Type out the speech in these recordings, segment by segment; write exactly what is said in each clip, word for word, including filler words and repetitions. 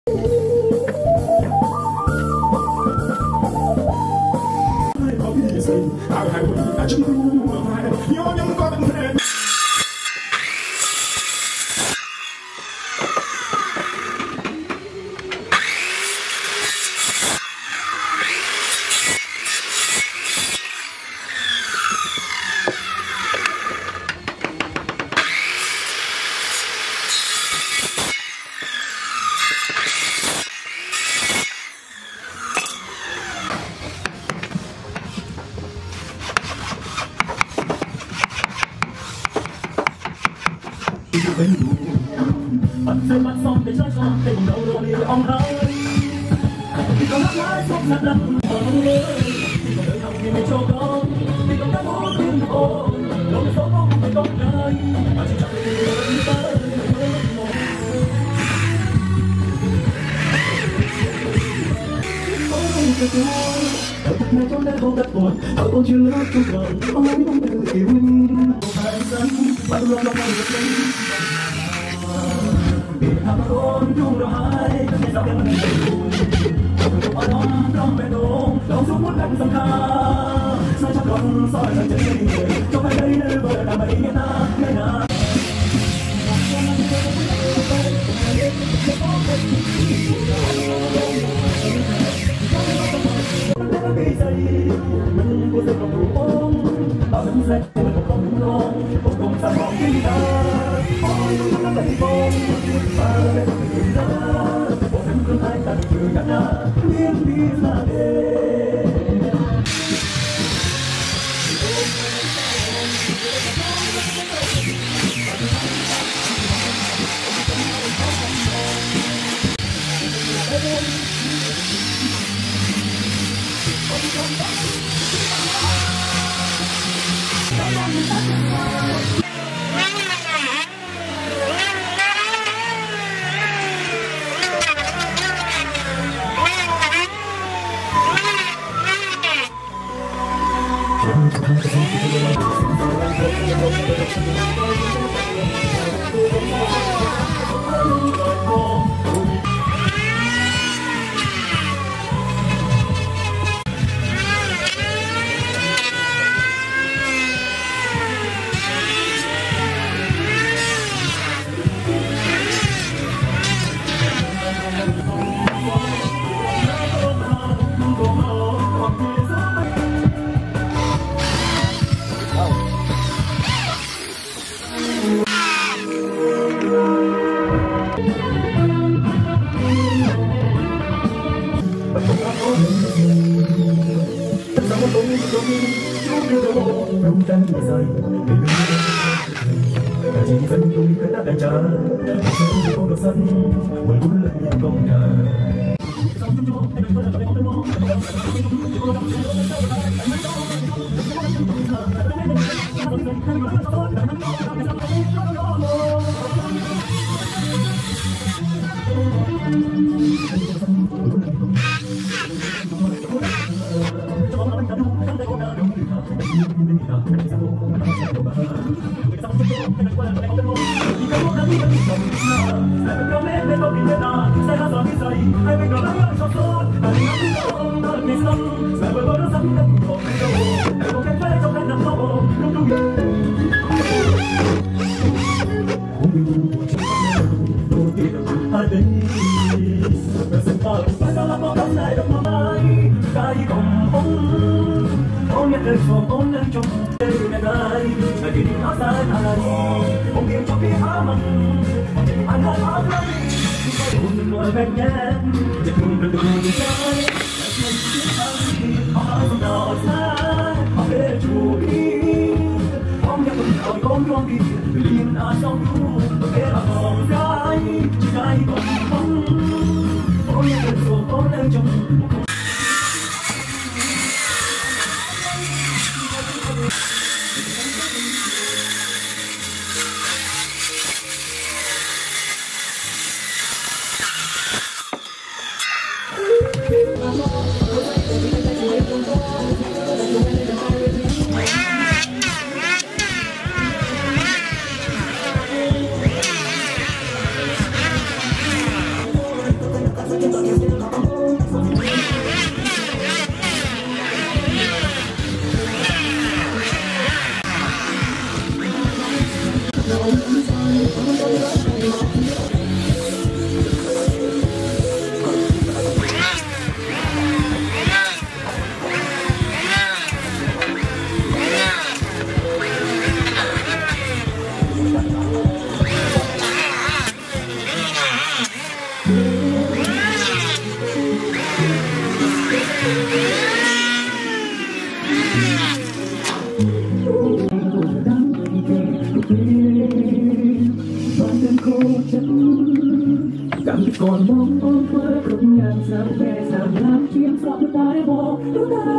Bắt xe bắt xong để trái son tình đầu đôi đi ông ơi. Thì còn hát mãi không nát nát mong ơi. Thì còn đời học thì mày cho con. Thì còn đã muốn thương cô. Đâu là số mong phải tốt đời. Mà chỉ chẳng để đi tới. Đợi thật này trong đêm không đặt buồn. Ở con chưa lớp trong lòng. Ông ấy không tự yêu. Hai dân bắt luôn lòng người dân. Hãy subscribe cho kênh Ghiền Mì Gõ để không bỏ lỡ những còn mong ôm với cùng ngàn sao về sao làm chiếm sao tôi đã bỏ tôi đã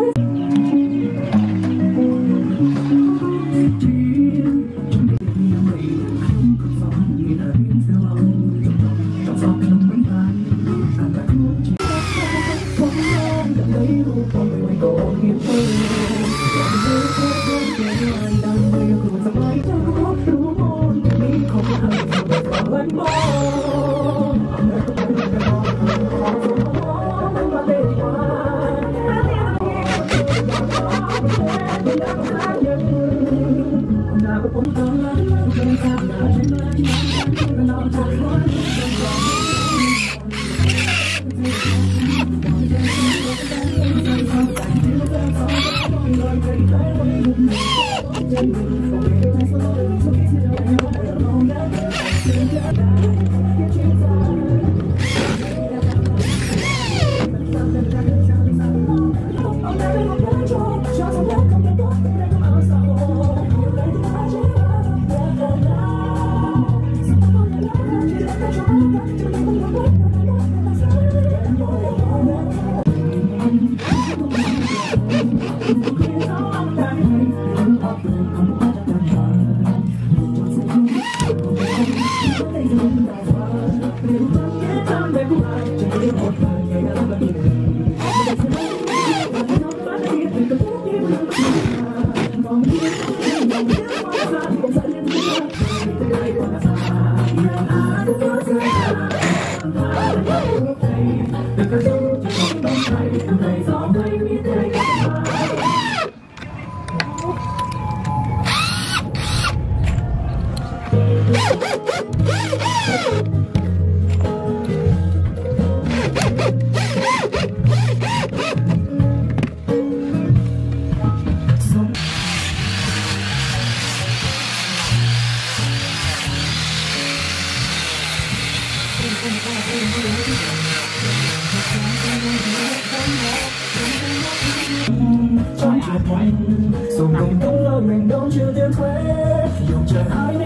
Dùng cùng tấm lòng mình đâu chưa tiếc thuế, dùng trời hai